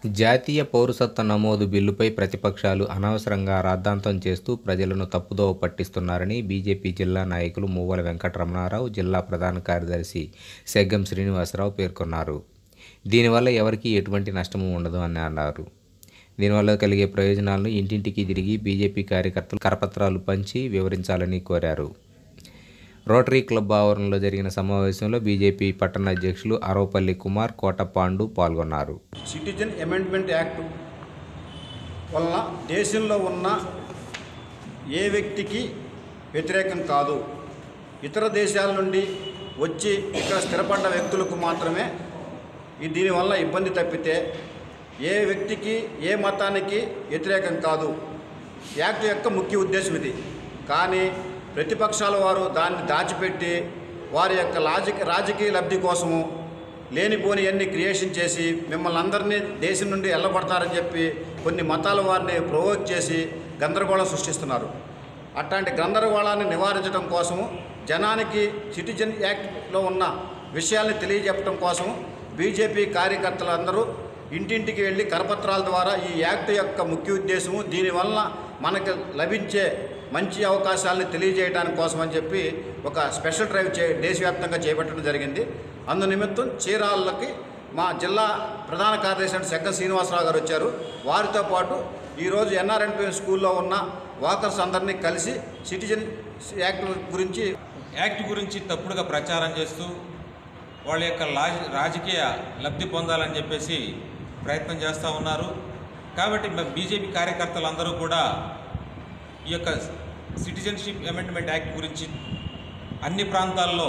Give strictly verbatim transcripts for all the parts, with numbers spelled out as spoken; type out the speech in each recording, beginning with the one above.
జాతీయ పౌరసత్వ నమోదు బిల్లుపై ప్రతిపక్షాలు అనవసరంగా రాద్ధాంతం చేస్తూ ప్రజలను తప్పుదోవ పట్టిస్తున్నారని బీజేపీ జిల్లా నాయకులు మువ్వల వెంకటరమణారావు, జిల్లా ప్రధాన కార్యదర్శి సెగ్గం శ్రీనివాసరావు పేర్కొన్నారు. దీనివల్ల ఎవరికీ ఎటువంటి నష్టము ఉండదు అని అన్నారు. దీనివల్ల కలిగే ప్రయోజనాలను ఇంటింటికి తిరిగి బీజేపీ కార్యకర్తలు కరపత్రాలు పంచి వివరించాలని కోరారు. రోటరీ క్లబ్ ఆవరణలో జరిగిన సమావేశంలో బీజేపీ పట్టణ అధ్యక్షులు అరవపల్లి కుమార్, కోట పాండు పాల్గొన్నారు. సిటిజన్ అమెండ్మెంట్ యాక్ట్ వలన దేశంలో ఉన్న ఏ వ్యక్తికి వ్యతిరేకం కాదు. ఇతర దేశాల నుండి వచ్చి ఇక్కడ స్థిరపడ్డ వ్యక్తులకు మాత్రమే ఈ దీనివల్ల ఇబ్బంది తప్పితే ఏ వ్యక్తికి ఏ మతానికి వ్యతిరేకం కాదు. యాక్ట్ యొక్క ముఖ్య ఉద్దేశం ఇది. కానీ ప్రతిపక్షాల వారు దాన్ని దాచిపెట్టి వారి యొక్క లాజిక్ రాజకీయ లబ్ధి కోసము లేనిపోని అన్ని క్రియేషన్ చేసి మిమ్మల్ని అందరినీ దేశం నుండి వెళ్ళబడతారని చెప్పి కొన్ని మతాల వారిని ప్రొవోక్ చేసి గందరగోళం సృష్టిస్తున్నారు. అట్లాంటి గందరగోళాన్ని నివారించడం కోసము, జనానికి సిటిజన్ యాక్ట్లో ఉన్న విషయాల్ని తెలియజెప్పడం కోసం బీజేపీ కార్యకర్తలందరూ ఇంటింటికి వెళ్ళి కరపత్రాల ద్వారా ఈ యాక్ట్ యొక్క ముఖ్య ఉద్దేశము, దీనివల్ల మనకు లభించే మంచి అవకాశాలను తెలియజేయడానికి కోసం అని చెప్పి ఒక స్పెషల్ డ్రైవ్ చే దేశవ్యాప్తంగా చేపట్టడం జరిగింది. అందు నిమిత్తం చీరాలకి మా జిల్లా ప్రధాన కార్యదర్శి సెగ్గం శ్రీనివాసరావు గారు వచ్చారు. వారితో పాటు ఈరోజు ఎన్ఆర్ఎన్పి స్కూల్లో ఉన్న వాకర్స్ అందరినీ కలిసి సిటిజన్ యాక్ట్ గురించి యాక్ట్ గురించి తప్పుడుగా ప్రచారం చేస్తూ వాళ్ళ యొక్క రాజకీయ లబ్ధి పొందాలని చెప్పేసి ప్రయత్నం చేస్తూ ఉన్నారు. కాబట్టి బీజేపీ కార్యకర్తలందరూ కూడా ఈ యొక్క సిటిజన్షిప్ అమెండ్మెంట్ యాక్ట్ గురించి అన్ని ప్రాంతాల్లో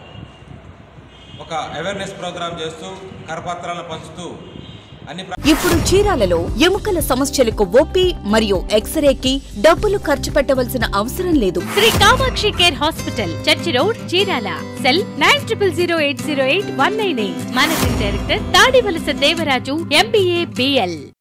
ఒక అవేర్నెస్ ప్రోగ్రాం చేస్తూ కరపత్రాలను పంచుతూ అన్ని ఇప్పుడు చీరాలలో ఎముకల సమస్యలకు ఓపీ మరియు ఎక్స్రేకి డబ్బులు ఖర్చు పెట్టవలసిన అవసరం లేదు. Shri Kamakshi care hospital, church road, Chirala. Cell nine triple zero eight zero eight one nine eight. Managing director Tadivalasa Devaraju, MBA, BL.